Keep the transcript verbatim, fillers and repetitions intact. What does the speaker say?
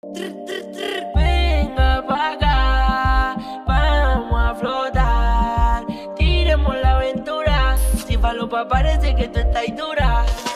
Tr, tr, tr, venga pa' acá, vamos a flotar. Tiremos la aventura, si falopa parece que tú estás dura.